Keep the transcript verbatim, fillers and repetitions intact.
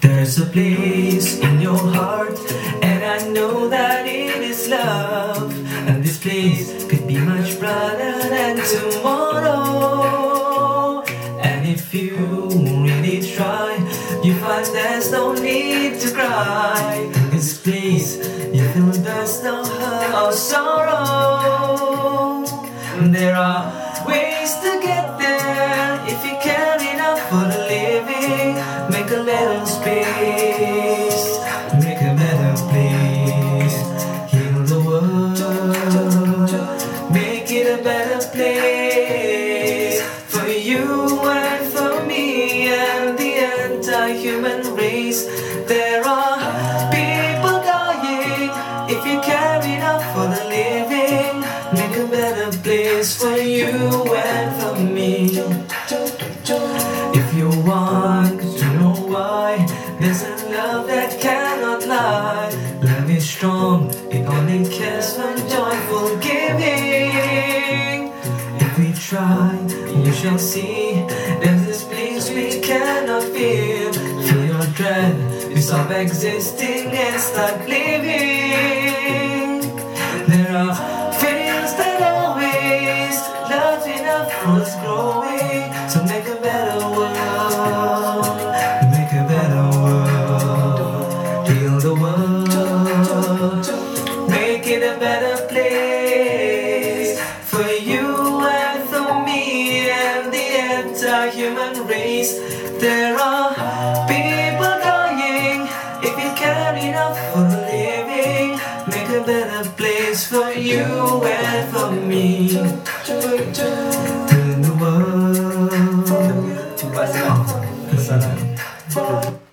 There's a place in your heart, and I know that it is love. And this place could be much brighter than tomorrow. And if you really try, you find there's no need to cry. In this place, you feel there's no hurt or sorrow. There are ways to get there if you care enough for the living. Make a little space, make a better place. Heal the world, make it a better place for you and for me and the entire human race. There are people dying if you care enough for the living. Make a better place for you and for me. If you want to know why, there's a love that cannot lie. Love is strong, it only cares for joyful giving. If we try, we shall see. There's this place we cannot feel. Feel your dread, we stop existing and start living. There are feelings that always love enough for us growing. So make a better world, make a better world. Heal the world, make it a better place for you and for me and the entire human race. There are people dying if you care enough for the living. Make a better place for you and for me. Turn the world. Terima kasih.